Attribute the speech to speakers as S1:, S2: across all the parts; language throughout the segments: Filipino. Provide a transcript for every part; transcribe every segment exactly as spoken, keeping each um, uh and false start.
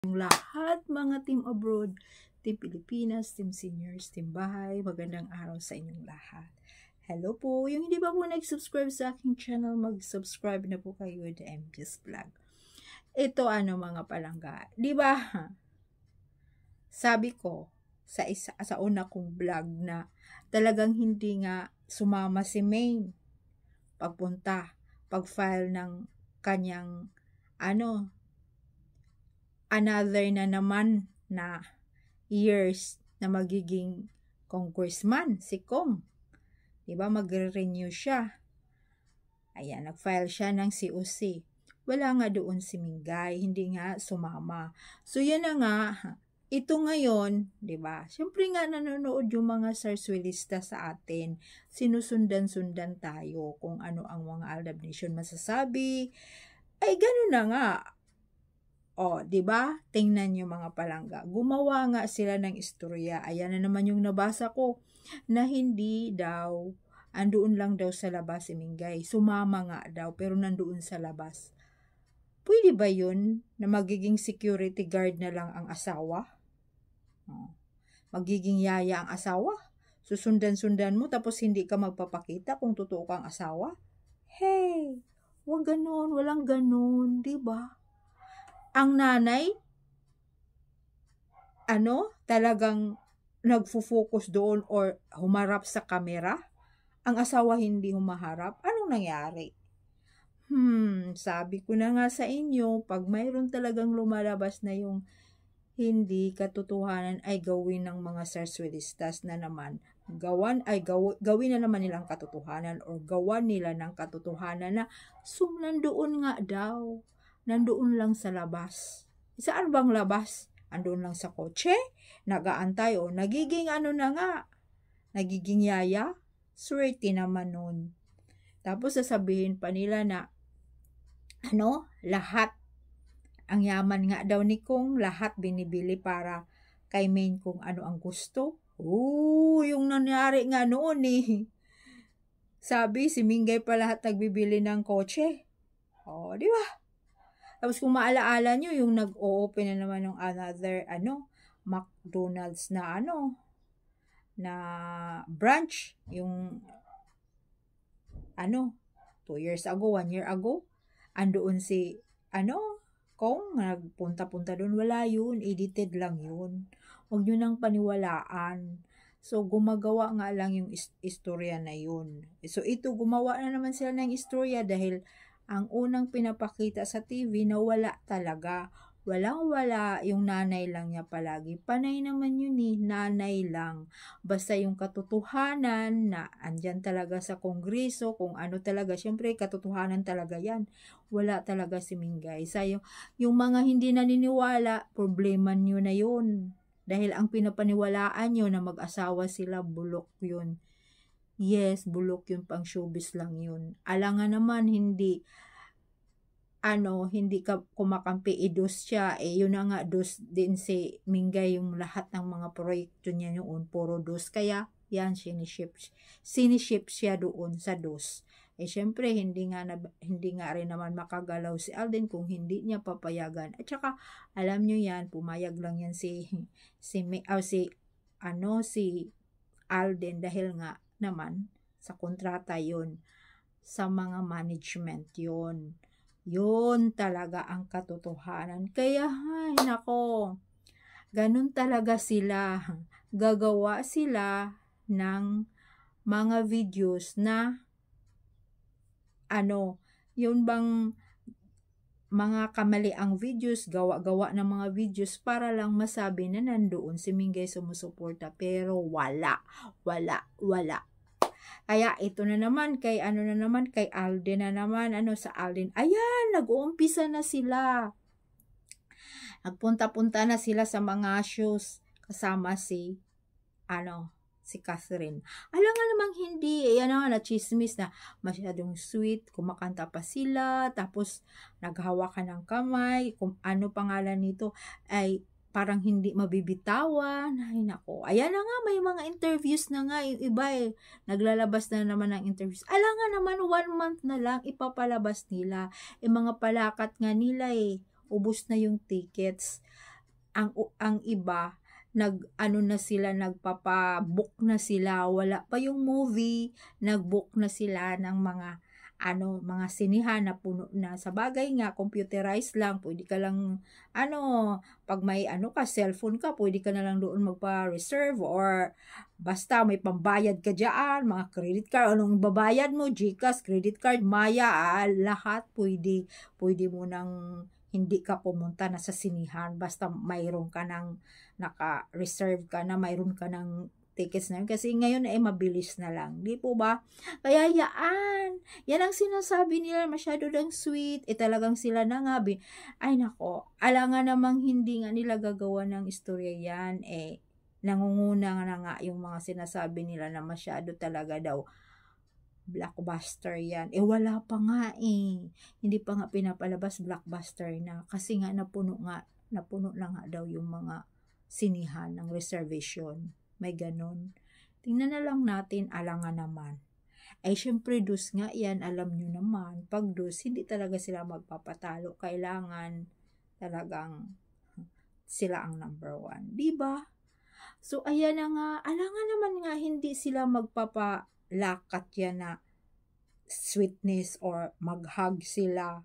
S1: Lahat mga team abroad, team Pilipinas, team seniors, team bahay, magandang araw sa inyong lahat. Hello po, yung hindi pa po nag-subscribe sa aking channel, mag-subscribe na po kayo, The M J's Vlog. Ito ano mga palangga, di ba? Sabi ko sa isa sa una kong vlog na talagang hindi nga sumama si Maine pagpunta, pag-file ng kanyang ano another na naman na years na magiging congressman, si Kong. Diba, magre-renew siya. Ayan, nag-file siya ng C O C. Wala nga doon si Mingay, hindi nga sumama. So, yan na nga, ito ngayon, diba, syempre nga nanonood yung mga sarswelista sa atin, sinusundan-sundan tayo kung ano ang mga Aldab Nation masasabi. Ay, gano'n na nga. O, di ba? Tingnan niyo mga palangga. Gumawa nga sila ng istorya. Ayan na naman yung nabasa ko na hindi daw andoon lang daw sa labas si Mingay. Sumama nga daw pero nandoon sa labas. Pwede ba yun na magiging security guard na lang ang asawa? O, magiging yaya ang asawa? Susundan-sundan mo tapos hindi ka magpapakita kung totoo kang asawa? Hey, wag ganun, walang ganun, di ba? Ang nanay, ano, talagang nagfo-focus doon or humarap sa kamera. Ang asawa hindi humaharap. Anong nangyari? Hmm, sabi ko na nga sa inyo, pag mayroon talagang lumalabas na yung hindi katotohanan ay gawin ng mga sarswelistas na naman. Gawan ay gaw, gawin na naman nilang katotohanan or gawan nila ng katotohanan na so nandoon nga daw. Nandoon lang sa labas. Saan bang labas? Andoon lang sa kotse? Nagaantay o nagiging ano na nga? Nagiging yaya? Swerte naman nun. Tapos sasabihin pa nila na ano? Lahat. Ang yaman nga daw ni Kong, lahat binibili para kay Maine kung ano ang gusto. Oo, yung nangyari nga noon eh. Sabi, si Mingay pa lahat nagbibili ng kotse. O, di ba? Tapos kung maalaala nyo, yung nag-o-open na naman ng another, ano, McDonald's na, ano, na branch, yung, ano, two years ago, one year ago, andoon si, ano, Kong, nagpunta-punta doon, wala yun, edited lang yun. Huwag nyo nang paniwalaan. So, gumagawa nga lang yung istorya na yun. So, ito, gumawa na naman sila ng istorya dahil ang unang pinapakita sa T V na wala talaga. Walang-wala, yung nanay lang niya palagi. Panay naman yun eh, nanay lang. Basta yung katotohanan na andyan talaga sa kongreso, kung ano talaga, syempre katotohanan talaga yan. Wala talaga si Mingay. Sa yung, yung mga hindi naniniwala, problema nyo na yun. Dahil ang pinapaniwalaan nyo na mag-asawa sila, bulok yun. Yes, bulok yun, pang showbiz lang yun. Alangan naman, hindi, ano, hindi ka kumakampi, i-dos siya. Eh, yun na nga, dos din si Mingay yung lahat ng mga proyekto niya noon, puro dos. Kaya, yan, siniship, siniship siya doon sa dos. Eh, syempre, hindi nga, na, hindi nga rin naman makagalaw si Alden kung hindi niya papayagan. At saka, alam nyo yan, pumayag lang yan si, si, oh, si, ano, si Alden dahil nga, naman sa kontrata yun, sa mga management yun. Yun talaga ang katotohanan. Kaya, ay, nako, ganun talaga sila. Gagawa sila ng mga videos na, ano, yun bang mga kamaliang videos, gawa-gawa ng mga videos para lang masabi na nandoon si Mingay sumusuporta. Pero wala, wala, wala. Kaya ito na naman, kay ano na naman, kay Alden na naman, ano sa Alden. Ayan, nag-uumpisa na sila. Nagpunta-punta na sila sa mga shows kasama si, ano, si Catherine. Alam nga namang hindi, yan nga na chismis na masyadong sweet, kumakanta pa sila, tapos naghahawakan ng kamay, kung ano pangalan nito, ay parang hindi mabibitawan. Ay nako, ayan na nga, may mga interviews na nga, yung iba eh, naglalabas na naman ng interviews. Alam nga naman, one month na lang, ipapalabas nila. Eh mga palakat nga nila eh, ubos na yung tickets. ang ang iba nag-ano na sila, nagpapa-book na sila, wala pa yung movie, nag-book na sila ng mga ano, mga sinihan na puno na. Sabagay nga, computerized lang, pwede ka lang, ano, pag may ano ka, cellphone ka, pwede ka na lang doon magpa-reserve or basta may pambayad ka dyan, mga credit card, anong babayad mo, GCash, credit card, Maya, ah, lahat pwede, pwede mo nang hindi ka pumunta na sa sinihan, basta mayroon ka ng naka-reserve ka na, mayroon ka ng tickets na yun. Kasi ngayon ay mabilis na lang. Di po ba? Kaya yaan. Yan ang sinasabi nila, masyado lang sweet. Eh talagang sila na nga. Ay nako, alangan namang hindi nga nila gagawa ng istorya yan. Eh, nangunguna na nga yung mga sinasabi nila na masyado talaga daw blockbuster yan. Eh wala pa nga eh. Hindi pa nga pinapalabas blockbuster na. Kasi nga napuno nga, napuno na nga daw yung mga sinihan ng reservation. May ganon. Tingnan na lang natin, alangan naman. Ay syempre dus nga yan, alam nyo naman, pag dus, hindi talaga sila magpapatalo. Kailangan talagang sila ang number one. Diba? So ayan na nga, alangan naman nga hindi sila magpapalakat yan na sweetness or mag-hug sila.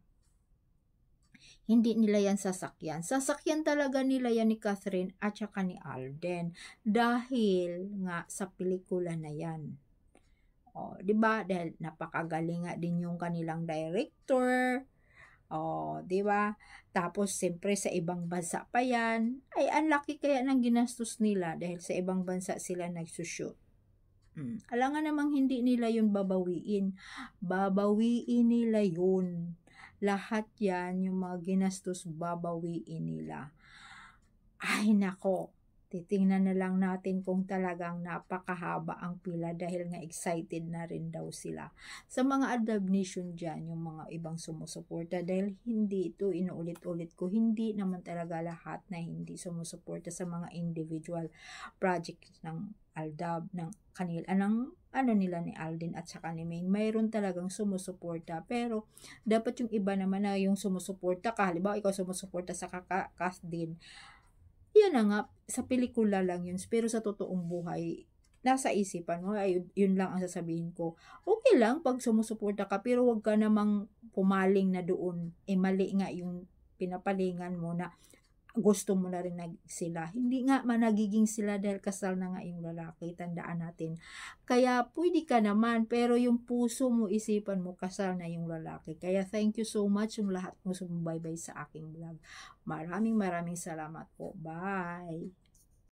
S1: Hindi nila yan sasakyan. Sasakyan talaga nila yan ni Catherine at saka ni Alden. Dahil nga sa pelikula na yan. O, di ba? Dahil napakagaling nga din yung kanilang director. O, di ba? Tapos, siyempre sa ibang bansa pa yan. Ay, ang laki kaya ng ginastos nila dahil sa ibang bansa sila nagsushoot. Hmm. Alangan namang hindi nila yun babawiin. Babawiin nila yun. Lahat yan, yung mga ginastos, babawiin nila. Ay nako, titingnan na lang natin kung talagang napakahaba ang pila dahil nga excited na rin daw sila. Sa mga Adab Nation dyan, yung mga ibang sumusuporta, dahil hindi ito, inuulit-ulit ko, hindi naman talaga lahat na hindi sumusuporta sa mga individual project ng Aldab, ng kanil, anong ano nila ni Alden at saka ni Maine, mayroon talagang sumusuporta, pero dapat yung iba naman na yung sumusuporta ka, halimbawa ikaw sumusuporta sa kakas din, yan na nga, sa pelikula lang yun, pero sa totoong buhay, nasa isipan mo, ay yun lang ang sasabihin ko, okay lang pag sumusuporta ka, pero wag ka namang pumaling na doon, eh mali nga yung pinapalingan mo na gusto mo na rin na sila. Hindi nga managiging sila dahil kasal na nga yung lalaki. Tandaan natin. Kaya pwede ka naman, pero yung puso mo, isipan mo, kasal na yung lalaki. Kaya thank you so much yung lahat mo sumubaybay sa aking vlog. Maraming maraming salamat po. Bye!